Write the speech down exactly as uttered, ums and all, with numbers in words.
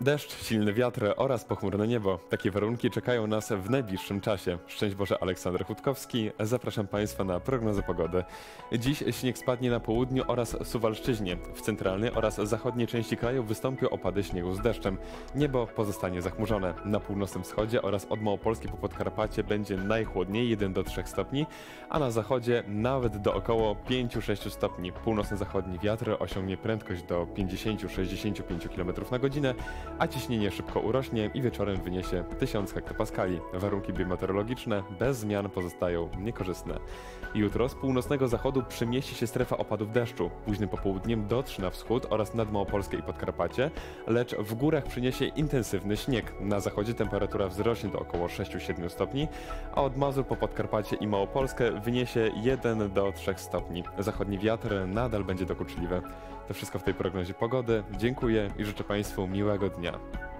Deszcz, silny wiatr oraz pochmurne niebo. Takie warunki czekają nas w najbliższym czasie. Szczęść Boże, Aleksander Chudkowski. Zapraszam Państwa na prognozę pogody. Dziś śnieg spadnie na południu oraz Suwalszczyźnie. W centralnej oraz zachodniej części kraju wystąpią opady śniegu z deszczem. Niebo pozostanie zachmurzone. Na północnym wschodzie oraz od Małopolski po Podkarpacie będzie najchłodniej jeden do trzech stopni, a na zachodzie nawet do około pięć do sześciu stopni. Północno-zachodni wiatr osiągnie prędkość do pięćdziesiąt do sześćdziesięciu pięciu kilometrów na godzinę, a ciśnienie szybko urośnie i wieczorem wyniesie tysiąc hektopaskali. Warunki biometeorologiczne bez zmian pozostają niekorzystne. Jutro z północnego zachodu przemieści się strefa opadów deszczu. Późnym popołudniem dotrze na wschód oraz nad Małopolskę i Podkarpacie, lecz w górach przyniesie intensywny śnieg. Na zachodzie temperatura wzrośnie do około sześciu do siedmiu stopni, a od Mazur po Podkarpacie i Małopolskę wyniesie jeden do trzech stopni. Zachodni wiatr nadal będzie dokuczliwy. To wszystko w tej prognozie pogody. Dziękuję i życzę Państwu miłego dnia.